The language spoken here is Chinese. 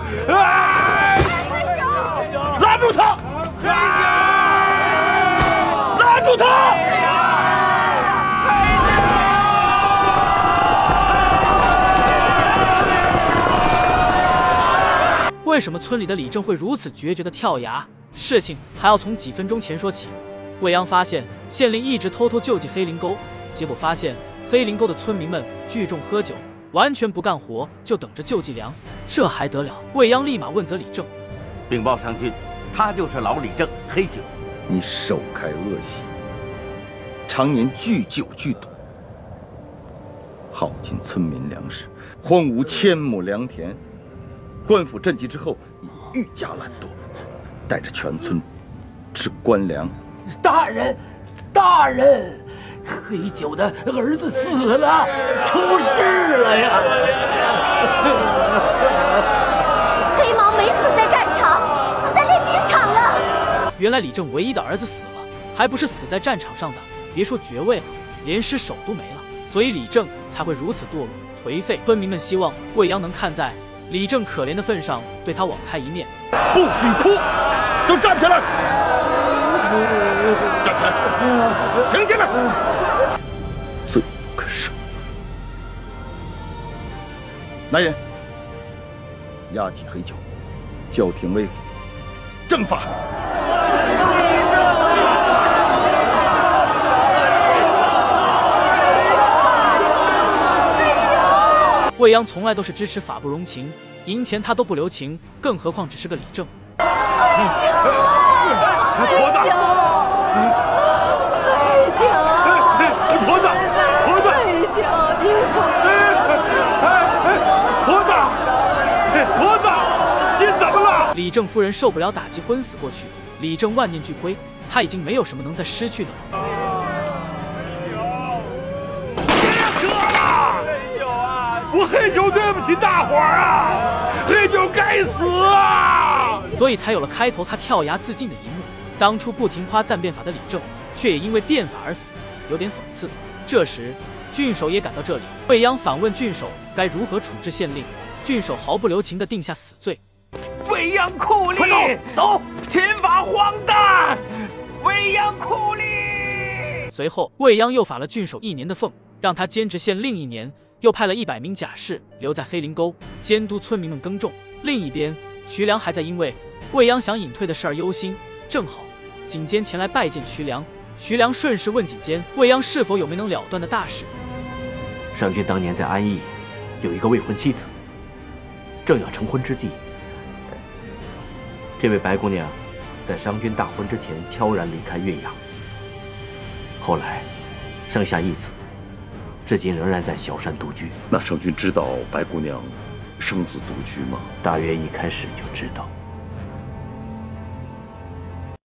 拦住他！拦住他！ 为什么村里的李正会如此决绝的跳崖？事情还要从几分钟前说起。未央发现县令一直偷偷救济黑林沟，结果发现黑林沟的村民们聚众喝酒，完全不干活，就等着救济粮，这还得了？未央立马问责李正， 禀报上君，他就是老李正黑九。 你首开恶习，常年聚酒聚赌，耗尽村民粮食，荒芜1000亩良田。官府赈济之后，你愈加懒惰，带着全村吃官粮。 大人，大人，黑九的儿子死了，出事了呀！ 黑毛没死在战场，死在练兵场了。 原来李正唯一的儿子死了，还不是死在战场上的，别说爵位了，连尸首都没了。所以李正才会如此堕落颓废。村民们希望未央能看在李正可怜的份上，对他网开一面。 不许哭，都站起来！站起来！停下来！罪不可赦。来人，押起黑九，交廷尉府，正法。 未央从来都是支持法不容情，赢钱他都不留情，更何况只是个李正。 婆子，婆子，婆子，婆子，你怎么了？ 李正夫人受不了打击，昏死过去。李正万念俱灰，他已经没有什么能再失去的了。 我黑九对不起大伙儿啊！黑九该死啊！ 所以才有了开头他跳崖自尽的一幕。当初不停夸赞变法的李正，却也因为变法而死，有点讽刺。这时，郡守也赶到这里。未央反问郡守该如何处置县令，郡守毫不留情地定下死罪。 未央酷吏，快走！秦法荒诞！未央酷吏。 随后，未央又罚了郡守1年的俸，让他兼职县令1年。又派了100名甲士留在黑林沟监督村民们耕种。另一边，瞿良还在因为未央想隐退的事而忧心。正好景监前来拜见瞿良，瞿良顺势问景监未央是否有没能了断的大事。 上君当年在安邑有一个未婚妻子，正要成婚之际，这位白姑娘在商君大婚之前悄然离开岳阳，后来生下一子，至今仍然在小山独居。 那圣君知道白姑娘生子独居吗？ 大约一开始就知道。